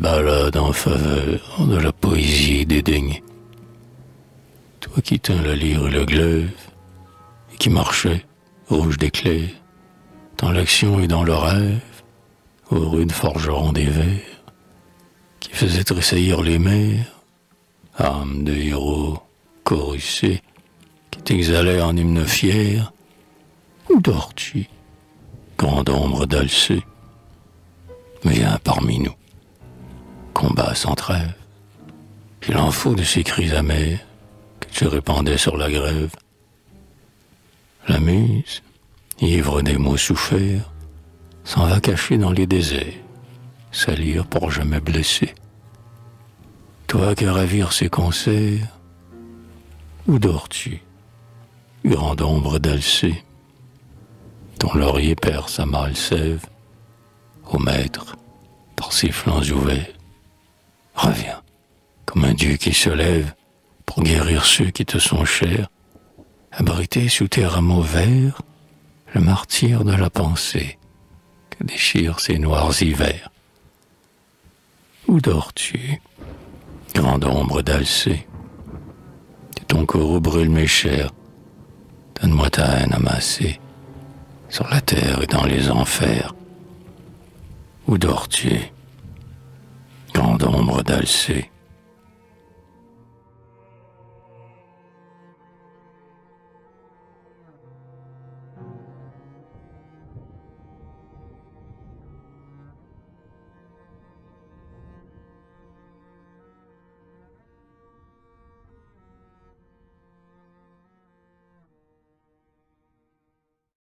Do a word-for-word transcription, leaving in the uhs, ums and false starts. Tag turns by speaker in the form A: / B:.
A: ballade en faveur de la poésie dédaignée. Toi qui tins la lyre et le glaive, et qui marchais, rouge d'éclair, dans l'action et dans le rêve, aux rudes forgerons des vers, qui faisaient tressaillir les mers, âme de héros corussés, qui t'exhalait en hymne fier. Où dors-tu, grande ombre d'Alcée? Viens parmi nous, combat sans trêve. Il en faut de ces cris amers que tu répandais sur la grève. La muse, ivre des mots soufferts, s'en va cacher dans les déserts, salir pour jamais blesser. Toi qui ravires ses concerts, où dors-tu, grande ombre d'Alcée? Ton laurier perd sa mâle sève, ô maître, par ses flancs ouverts. Reviens, comme un dieu qui se lève pour guérir ceux qui te sont chers, abrité sous tes rameaux verts, le martyr de la pensée que déchirent ces noirs hivers. Où dors-tu, grande ombre d'Alcée? Que ton courroux brûle mes chairs, donne-moi ta haine amassée sur la terre et dans les enfers. Où dors-tu, grande ombre d'Alcée?